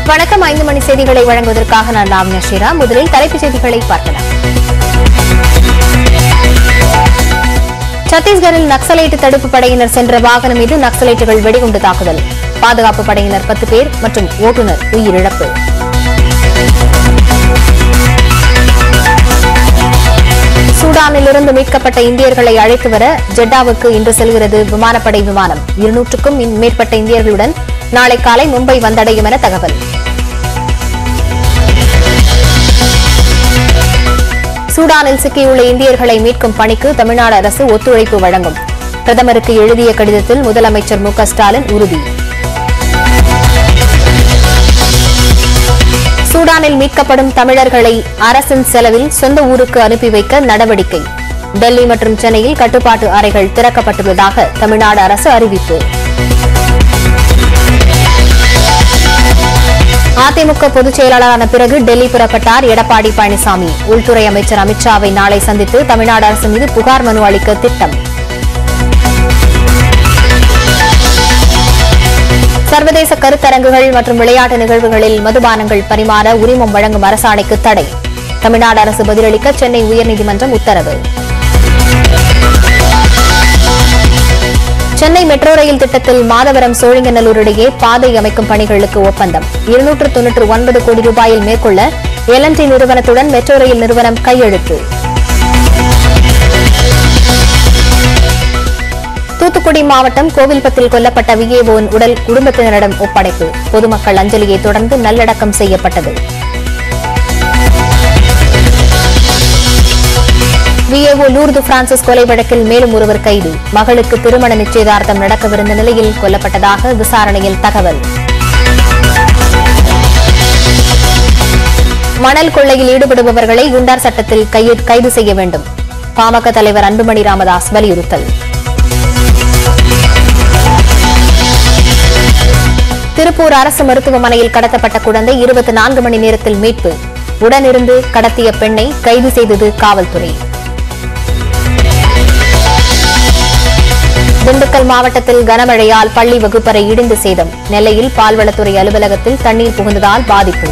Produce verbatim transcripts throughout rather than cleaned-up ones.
வணக்கம். ஐந்து மணி செய்திகளை வழங்குவதற்காக நான் லாவண்யா ஸ்ரீராம். முதலில் தலைப்புச் செய்திகளை பார்க்கலாம். சத்தீஸ்கரில் நக்சலைட் தடுப்பு படையினர் சென்ற வாகனம் மீது நக்சலைட்டுகள் வெடிகுண்டு தாக்குதல். பாதுகாப்பு படையினர் பத்து பேர் மற்றும் ஓட்டுநர் உயிரிழப்பு. சூடானிலிருந்து மீட்கப்பட்ட இந்தியர்களை அழைத்து வர ஜெட்டாவுக்கு இன்று செல்கிறது விமானப்படை விமானம். இருநூற்றுக்கும் மேற்பட்ட இந்தியர்களுடன் நாளை காலை மும்பை வந்தடையும் என தகவல். சூடானில் சிக்கியுள்ள இந்தியர்களை மீட்கும் பணிக்கு தமிழ்நாடு அரசு ஒத்துழைப்பு வழங்கும். பிரதமருக்கு எழுதிய கடிதத்தில் முதலமைச்சர் மு க ஸ்டாலின் உறுதி. சூடானில் மீட்கப்படும் தமிழர்களை அரசின் செலவில் சொந்த ஊருக்கு அனுப்பி வைக்க நடவடிக்கை. டெல்லி மற்றும் சென்னையில் கட்டுப்பாட்டு அறைகள் திறக்கப்பட்டுள்ளதாக தமிழ்நாடு அரசு அறிவிப்பு. அதிமுக பொதுச் செயலாளரான பிறகு டெல்லி புறப்பட்டார் எடப்பாடி பழனிசாமி. உள்துறை அமைச்சர் அமித்ஷாவை நாளை சந்தித்து தமிழ்நாடு அரசு மீது புகார் மனு அளிக்க திட்டம். சர்வதேச கருத்தரங்குகள் மற்றும் விளையாட்டு நிகழ்வுகளில் மதுபானங்கள் பரிமாற உரிமம் வழங்கும் அரசாணைக்கு தடை. தமிழ்நாடு அரசு பதிலளிக்க சென்னை உயர்நீதிமன்றம் உத்தரவு. சென்னை மெட்ரோ ரயில் திட்டத்தில் மாதவரம் சோழிங்கநல்லூர் இடையே பாதை அமைக்கும் பணிகளுக்கு ஒப்பந்தம். இருநூற்று தொன்னூற்று ஒன்பது கோடி ரூபாயில் மேற்கொள்ள எல் அண்ட் டி நிறுவனத்துடன் மெட்ரோ ரயில் நிறுவனம் கையெழுத்து. தூத்துக்குடி மாவட்டம் கோவில்பத்தில் கொல்லப்பட்ட விஏஓவின் உடல் குடும்பத்தினரிடம் ஒப்படைப்பு. பொதுமக்கள் அஞ்சலியை தொடர்ந்து நல்லடக்கம் செய்யப்பட்டது. விஏஓ லூர்து பிரான்சிஸ் கொலை வழக்கில் மேலும் ஒருவர் கைது. மகளுக்கு திருமண நிச்சயதார்த்தம் நடக்கவிருந்த நிலையில் கொல்லப்பட்டதாக விசாரணையில் தகவல். மணல் கொள்ளையில் ஈடுபடுபவர்களை குண்டார் சட்டத்தில் கைது செய்ய வேண்டும். பாமக தலைவர் அன்புமணி ராமதாஸ் வலியுறுத்தல். திருப்பூர் அரசு மருத்துவமனையில் கடத்தப்பட்ட குழந்தை இருபத்தி நான்கு மணி நேரத்தில் மீட்பு. உடனிருந்து கடத்திய பெண்ணை கைது செய்தது காவல்துறை. திண்டுக்கல் மாவட்டத்தில் கனமழையால் பள்ளி வகுப்பறை இடிந்து சேதம். நெல்லையில் பால்வளத்துறை அலுவலகத்தில் தண்ணீர் புகுந்ததால் பாதிப்பு.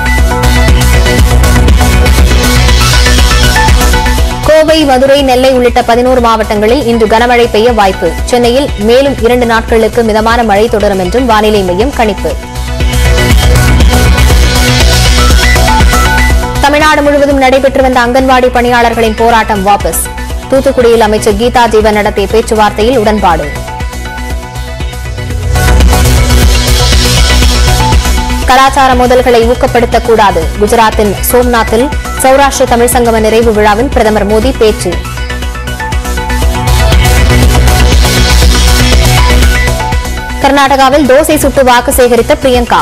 கோவை, மதுரை, நெல்லை உள்ளிட்ட பதினோரு மாவட்டங்களில் இன்று கனமழை பெய்ய வாய்ப்பு. சென்னையில் மேலும் இரண்டு நாட்களுக்கு மிதமான மழை தொடரும் என்றும் வானிலை மையம் கணிப்பு. தமிழ்நாடு முழுவதும் நடைபெற்று வந்த அங்கன்வாடி பணியாளர்களின் போராட்டம் வாபஸ். தூத்துக்குடியில் அமைச்சர் கீதா ஜீவன் நடத்திய பேச்சுவார்த்தையில் உடன்பாடு. கலாச்சார மோதல்களை ஊக்கப்படுத்தக்கூடாது. குஜராத்தின் சோம்நாத்தில் சௌராஷ்டிர தமிழ் சங்கம நிறைவு விழாவில் பிரதமர் மோடி பேச்சு. கர்நாடகாவில் தோசை சுட்டு வாக்கு சேகரித்த பிரியங்கா.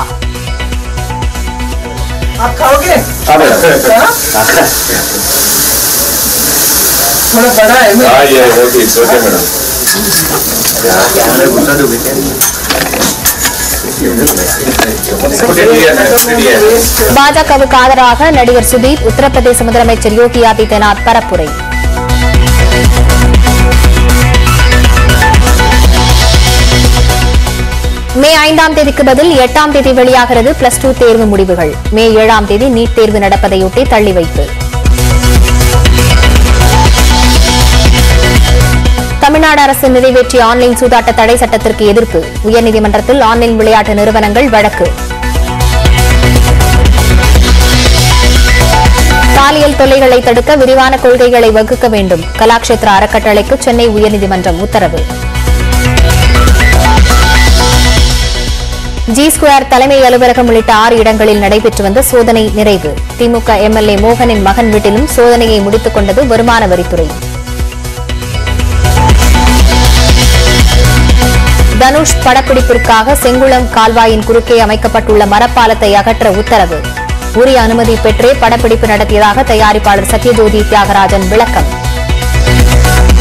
பாஜகவுக்கு ஆதரவாக நடிகர் சுதீப், உத்தரப்பிரதேச முதலமைச்சர் யோகி ஆதித்யநாத் பரப்புரை. மே ஐந்தாம் தேதிக்கு பதில் எட்டாம் தேதி வெளியாகிறது பிளஸ் டூ தேர்வு முடிவுகள். மே ஏழாம் தேதி நீட் தேர்வு நடப்பதையொட்டி தள்ளி வைப்பு. தமிழ்நாடு அரசு நிறைவேற்றிய ஆன்லைன் சூதாட்ட தடை சட்டத்திற்கு எதிர்ப்பு. உயர்நீதிமன்றத்தில் ஆன்லைன் விளையாட்டு நிறுவனங்கள் வழக்கு. பாலியல் தொல்லைகளை தடுக்க விரிவான கொள்கைகளை வகுக்க வேண்டும். கலாக்ஷேத்ரா அறக்கட்டளைக்கு சென்னை உயர்நீதிமன்றம் உத்தரவு. ஜி ஸ்கொயர் தலைமை அலுவலகம் உள்ளிட்ட ஆறு இடங்களில் நடைபெற்று வந்த சோதனை நிறைவு. திமுக எம்எல்ஏ மோகனின் மகன் வீட்டிலும் சோதனையை முடித்துக் கொண்டது வருமான வரித்துறை. தனுஷ் படப்பிடிப்பிற்காக செங்குளம் கால்வாயின் குறுக்கே அமைக்கப்பட்டுள்ள மரப்பாலத்தை அகற்ற உத்தரவு. உரிய அனுமதி பெற்றே படப்பிடிப்பு நடத்தியதாக தயாரிப்பாளர் சத்யஜோதி தியாகராஜன் விளக்கம்.